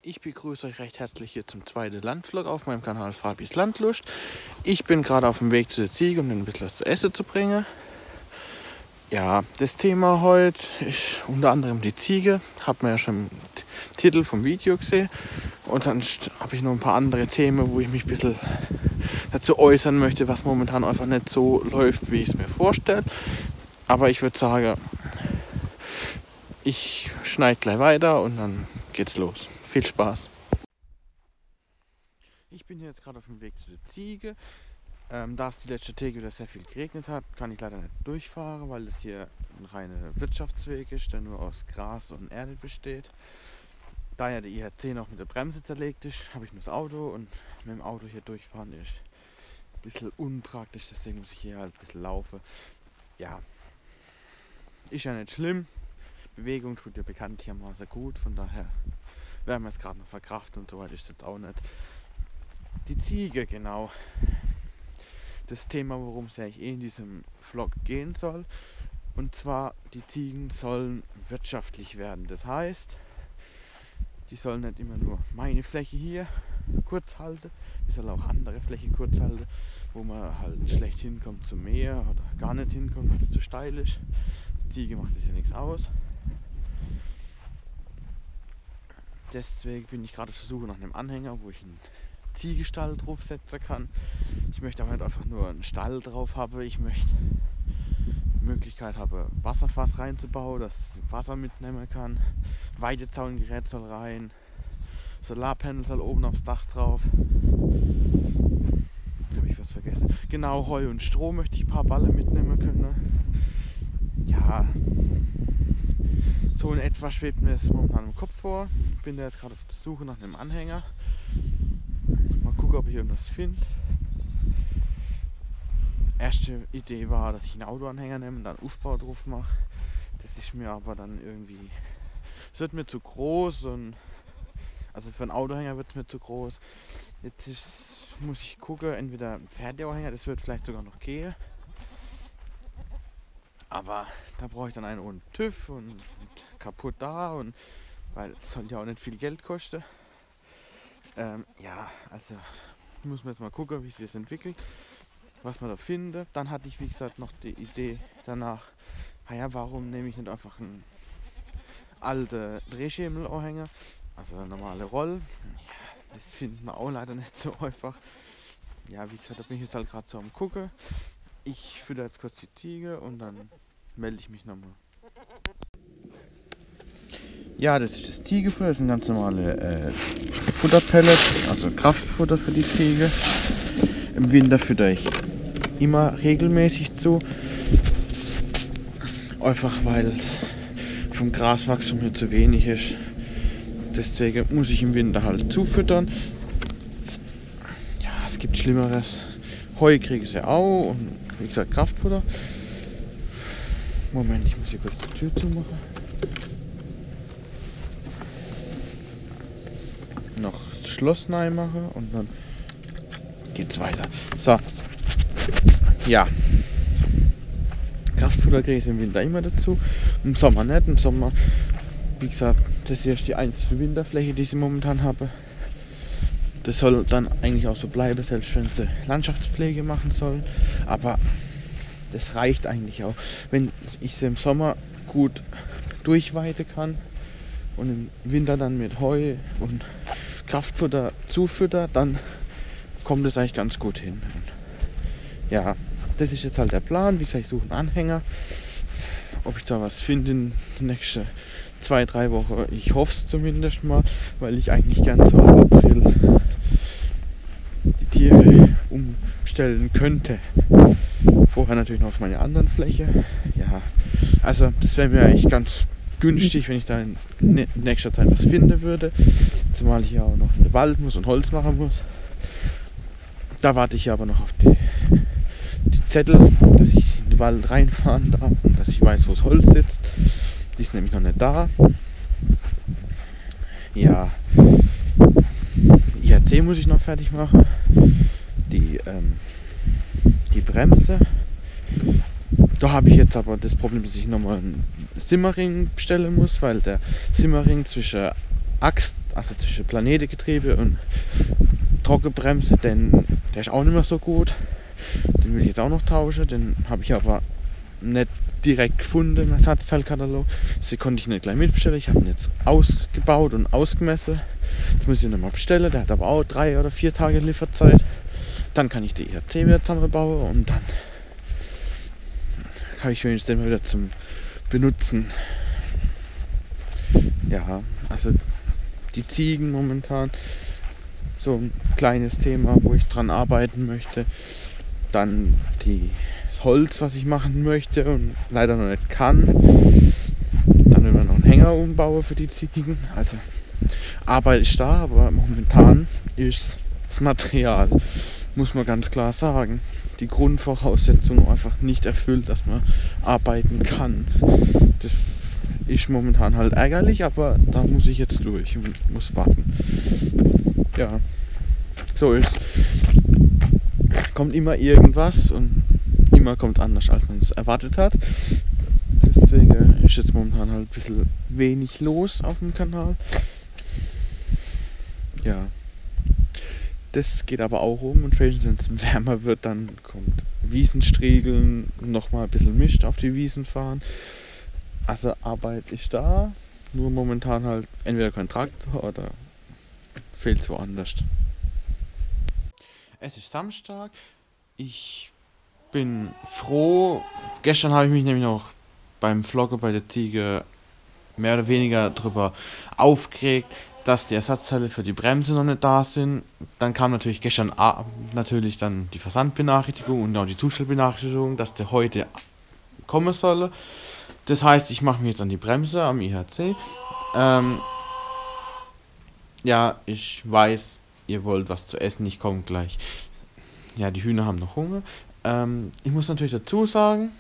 Ich begrüße euch recht herzlich hier zum zweiten Landvlog auf meinem Kanal Fabis Landlust. Ich bin gerade auf dem Weg zu der Ziege, um ein bisschen was zu essen zu bringen. Ja, das Thema heute ist unter anderem die Ziege. Hat man ja schon im Titel vom Video gesehen. Und dann habe ich noch ein paar andere Themen, wo ich mich ein bisschen dazu äußern möchte, was momentan einfach nicht so läuft, wie ich es mir vorstelle. Aber ich würde sagen, ich schneide gleich weiter und dann geht's los. Viel Spaß! Ich bin jetzt gerade auf dem Weg zu der Ziege. Da es die letzte Tage wieder sehr viel geregnet hat, kann ich leider nicht durchfahren, weil es hier ein reiner Wirtschaftsweg ist, der nur aus Gras und Erde besteht. Da ja der IRC noch mit der Bremse zerlegt ist, habe ich nur das Auto und mit dem Auto hier durchfahren ist ein bisschen unpraktisch, deswegen muss ich hier halt ein bisschen laufen. Ja, ist ja nicht schlimm. Bewegung tut ja bekanntlichermaßen gut, von daher werden wir es gerade noch verkraften und so weiter ist jetzt auch nicht. Die Ziege, genau. Das Thema, worum es eigentlich in diesem Vlog gehen soll. Und zwar, die Ziegen sollen wirtschaftlich werden. Das heißt, die sollen nicht immer nur meine Fläche hier kurz halten, die sollen auch andere Fläche kurz halten, wo man halt schlecht hinkommt zum Meer oder gar nicht hinkommt, weil es zu steil ist. Die Ziege macht das ja nichts aus. Deswegen bin ich gerade auf der Suche nach einem Anhänger, wo ich einen Ziegestall draufsetzen kann. Ich möchte aber nicht einfach nur einen Stall drauf haben. Ich möchte die Möglichkeit haben, Wasserfass reinzubauen, dass ich Wasser mitnehmen kann. Weidezaungerät soll rein. Solarpanel soll oben aufs Dach drauf. Habe ich was vergessen? Genau, Heu und Stroh möchte ich ein paar Balle mitnehmen können. Ja, so in etwa schwebt mir das momentan im Kopf vor. Ich bin da jetzt gerade auf der Suche nach einem Anhänger. Mal gucken, ob ich irgendwas finde. Erste Idee war, dass ich einen Autoanhänger nehme und dann Aufbau drauf mache. Das ist mir aber dann irgendwie... Es wird mir zu groß und... Also für einen Autoanhänger wird es mir zu groß. Muss ich gucken, entweder ein Pferdeanhänger, das wird vielleicht sogar noch gehen. Aber da brauche ich dann einen ohne TÜV und kaputt da, und weil es soll ja auch nicht viel Geld kosten. Ja, also muss man jetzt mal gucken, wie sich das entwickelt, was man da findet. Dann hatte ich, wie gesagt, noch die Idee danach, naja, warum nehme ich nicht einfach einen alten Drehschemelanhänger, also eine normale Roll. Ja, das findet man auch leider nicht so einfach. Ja, wie gesagt, da bin ich jetzt halt gerade so am Gucken. Ich fütter jetzt kurz die Ziege und dann melde ich mich nochmal. Ja, das ist das Ziegefutter, das sind ganz normale Futterpellets, also Kraftfutter für die Ziege. Im Winter fütter ich immer regelmäßig zu. Einfach weil es vom Graswachstum hier zu wenig ist. Deswegen muss ich im Winter halt zufüttern. Ja, es gibt Schlimmeres. Heu kriege ich ja auch und wie gesagt Kraftfutter. Moment, ich muss hier kurz die Tür zumachen. Noch das Schloss neu machen und dann geht's weiter. So. Ja. Kraftfutter kriege ich im Winter immer dazu. Im Sommer nicht. Im Sommer, wie gesagt, das hier ist die einzige Winterfläche, die ich momentan habe. Das soll dann eigentlich auch so bleiben, selbst wenn sie Landschaftspflege machen sollen. Aber das reicht eigentlich auch. Wenn ich sie im Sommer gut durchweiden kann und im Winter dann mit Heu und Kraftfutter zufütter, dann kommt es eigentlich ganz gut hin. Und ja, das ist jetzt halt der Plan. Wie gesagt, ich suche einen Anhänger. Ob ich da was finde in den nächsten 2-3 Wochen, ich hoffe es zumindest mal, weil ich eigentlich gerne so ab April die Tiere umstellen könnte. Vorher natürlich noch auf meine anderen Fläche. Ja, also das wäre mir eigentlich ganz günstig, wenn ich da in nächster Zeit was finden würde. Zumal ich ja auch noch in den Wald muss und Holz machen muss. Da warte ich aber noch auf die Zettel, dass ich in den Wald reinfahren darf und dass ich weiß, wo das Holz sitzt. Die ist nämlich noch nicht da. Ja, IRC muss ich noch fertig machen. Die Bremse. Da habe ich jetzt aber das Problem, dass ich nochmal einen Simmering bestellen muss, weil der Simmering zwischen also zwischen Planetengetriebe und Trockenbremse, denn der ist auch nicht mehr so gut. Den will ich jetzt auch noch tauschen, den habe ich aber nicht direkt gefunden im Ersatzteilkatalog. Sie konnte ich nicht gleich mitbestellen. Ich habe ihn jetzt ausgebaut und ausgemessen. Jetzt muss ich ihn nochmal bestellen. Der hat aber auch 3 oder 4 Tage Lieferzeit. Dann kann ich die IRC wieder zusammenbauen und dann habe ich wenigstens den mal wieder zum Benutzen. Ja, also die Ziegen momentan so ein kleines Thema, wo ich dran arbeiten möchte. Dann das Holz, was ich machen möchte und leider noch nicht kann. Dann will man noch einen Hänger umbauen für die Ziegen. Also Arbeit ist da, aber momentan ist das Material, muss man ganz klar sagen, die Grundvoraussetzungen einfach nicht erfüllt, dass man arbeiten kann. Das ist momentan halt ärgerlich, aber da muss ich jetzt durch und muss warten. Ja, so ist. Kommt immer irgendwas und immer kommt anders, als man es erwartet hat. Deswegen ist jetzt momentan halt ein bisschen wenig los auf dem Kanal. Ja, das geht aber auch um und wenn es wärmer wird, dann kommt Wiesenstriegeln, nochmal ein bisschen Mist auf die Wiesen fahren. Also Arbeit ist da, nur momentan halt entweder kein Traktor oder fehlt es woanders. Es ist Samstag, ich bin froh. Gestern habe ich mich nämlich noch beim Vloggen bei der Ziege mehr oder weniger darüber aufgeregt, dass die Ersatzteile für die Bremse noch nicht da sind. Dann kam natürlich gestern Abend natürlich dann die Versandbenachrichtigung und auch die Zustellbenachrichtigung, dass der heute kommen soll. Das heißt, ich mache mich jetzt an die Bremse am IHC. Ja, ich weiß, ihr wollt was zu essen, ich komme gleich. Ja, die Hühner haben noch Hunger. Ich muss natürlich dazu sagen,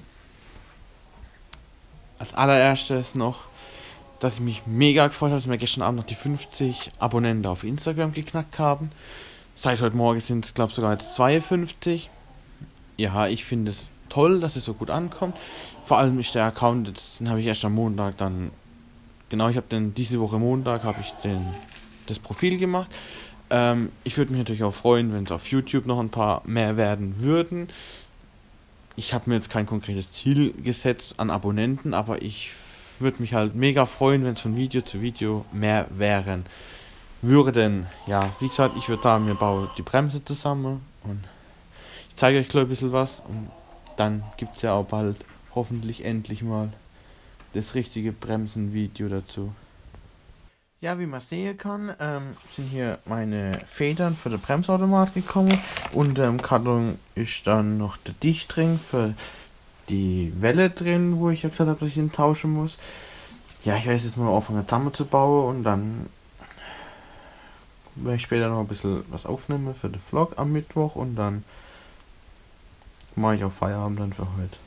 als allererstes noch, dass ich mich mega gefreut habe, dass wir gestern Abend noch die 50 Abonnenten auf Instagram geknackt haben. Seit heute Morgen sind es, glaube ich, sogar jetzt 52. Ja, ich finde es toll, dass es so gut ankommt. Vor allem ist der Account, den habe ich erst am Montag dann, genau, ich habe den diese Woche Montag, habe ich das Profil gemacht. Ich würde mich natürlich auch freuen, wenn es auf YouTube noch ein paar mehr werden würden. Ich habe mir jetzt kein konkretes Ziel gesetzt an Abonnenten, aber ich würde mich halt mega freuen, wenn es von Video zu Video mehr wären würden. Ja, wie gesagt, ich würde sagen, wir bauen die Bremse zusammen und ich zeige euch gleich ein bisschen was und dann gibt es ja auch bald hoffentlich endlich mal das richtige Bremsenvideo dazu. Ja, wie man sehen kann, sind hier meine Federn für den Bremsautomat gekommen und im Karton ist dann noch der Dichtring für die Welle drin, wo ich ja gesagt habe, dass ich ihn tauschen muss. Ja, ich werde jetzt mal anfangen zusammenzubauen und dann werde ich später noch ein bisschen was aufnehmen für den Vlog am Mittwoch und dann mache ich auch Feierabend dann für heute.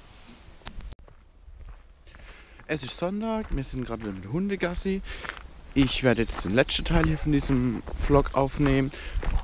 Es ist Sonntag, wir sind gerade mit der Hundegassi. Ich werde jetzt den letzten Teil hier von diesem Vlog aufnehmen.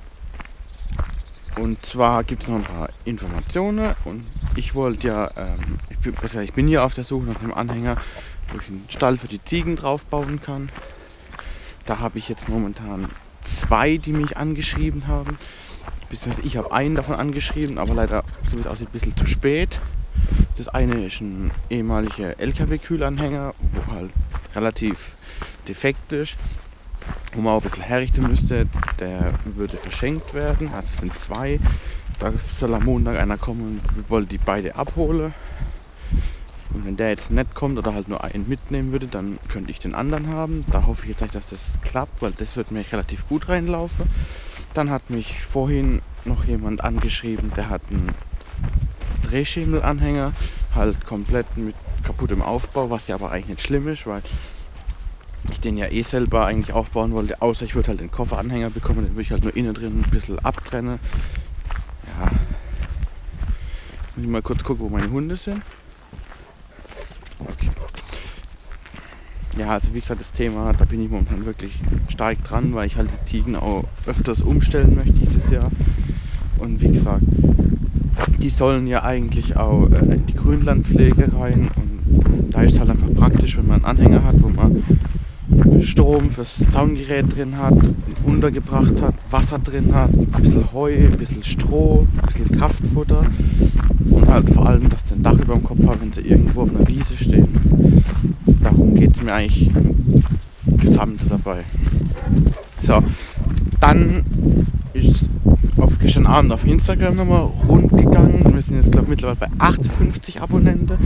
Und zwar gibt es noch ein paar Informationen und ich wollte ja, ich bin hier auf der Suche nach einem Anhänger, wo ich einen Stall für die Ziegen drauf bauen kann. Da habe ich jetzt momentan 2, die mich angeschrieben haben. Beziehungsweise ich habe einen davon angeschrieben, aber leider, so wie es aussieht, ein bisschen zu spät. Das eine ist ein ehemaliger LKW-Kühlanhänger, wo halt relativ defekt ist, wo man auch ein bisschen herrichten müsste. Der würde verschenkt werden, also es sind 2. Da soll am Montag einer kommen und wollte die beide abholen. Und wenn der jetzt nicht kommt oder halt nur einen mitnehmen würde, dann könnte ich den anderen haben. Da hoffe ich jetzt, dass das klappt, weil das wird mir relativ gut reinlaufen. Dann hat mich vorhin noch jemand angeschrieben, der hat einen Drehschemelanhänger, halt komplett mit kaputtem Aufbau, was ja aber eigentlich nicht schlimm ist, weil ich den ja selber eigentlich aufbauen wollte, außer ich würde halt den Kofferanhänger bekommen, den würde ich halt nur innen drin ein bisschen abtrennen. Ja. Muss ich mal kurz gucken, wo meine Hunde sind. Okay. Ja, also wie gesagt, das Thema, da bin ich momentan wirklich stark dran, weil ich halt die Ziegen auch öfters umstellen möchte dieses Jahr. Und wie gesagt, die sollen ja eigentlich auch in die Grünlandpflege rein und da ist es halt einfach praktisch, wenn man einen Anhänger hat, wo man Strom fürs Zaungerät drin hat, untergebracht hat, Wasser drin hat, ein bisschen Heu, ein bisschen Stroh, ein bisschen Kraftfutter und halt vor allem, dass sie ein Dach über dem Kopf haben, wenn sie irgendwo auf einer Wiese stehen. Darum geht es mir eigentlich im Gesamten dabei. So, dann ist gestern Abend auf Instagram nochmal rund gegangen. Wir sind jetzt, glaube ich, mittlerweile bei 58 Abonnenten.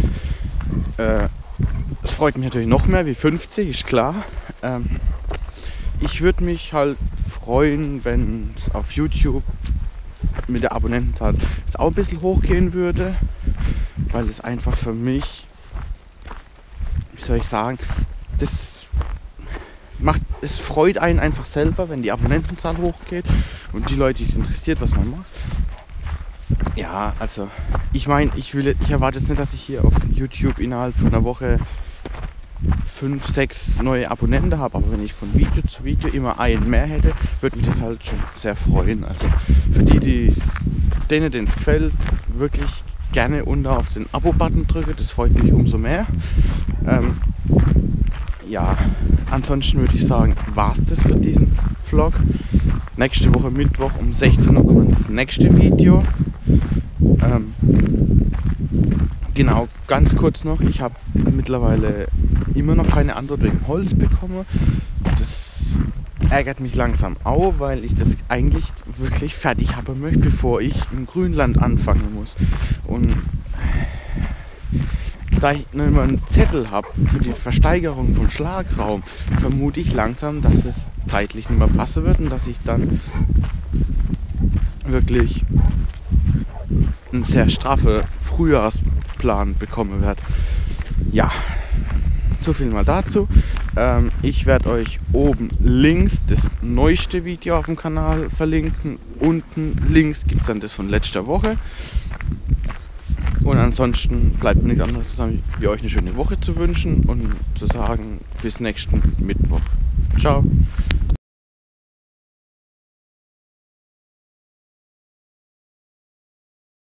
Es freut mich natürlich noch mehr wie 50, ist klar. Ich würde mich halt freuen, wenn es auf YouTube mit der Abonnentenzahl jetzt auch ein bisschen hochgehen würde, weil es einfach für mich, wie soll ich sagen, es freut einen einfach selber, wenn die Abonnentenzahl hochgeht und die Leute, die es interessiert, was man macht. Ja, also ich meine, ich erwarte jetzt nicht, dass ich hier auf YouTube innerhalb von einer Woche 5, 6 neue Abonnenten habe, aber wenn ich von Video zu Video immer einen mehr hätte, würde mich das halt schon sehr freuen. Also für denen es gefällt, wirklich gerne unten auf den Abo-Button drücke, das freut mich umso mehr. Ja, ansonsten würde ich sagen, war es das für diesen Vlog. Nächste Woche Mittwoch um 16 Uhr kommt das nächste Video. Genau, ganz kurz noch, ich habe mittlerweile immer noch keine Antwort wegen Holz bekommen. Das ärgert mich langsam auch, weil ich das eigentlich wirklich fertig haben möchte, bevor ich im Grünland anfangen muss. Und da ich noch immer einen Zettel habe für die Versteigerung vom Schlagraum, vermute ich langsam, dass es zeitlich nicht mehr passen wird und dass ich dann wirklich einen sehr straffen Frühjahrsplan bekommen werde. Ja, so viel mal dazu. Ich werde euch oben links das neueste Video auf dem Kanal verlinken. Unten links gibt es dann das von letzter Woche. Und ansonsten bleibt mir nichts anderes zu sagen, wie euch eine schöne Woche zu wünschen und zu sagen, bis nächsten Mittwoch. Ciao.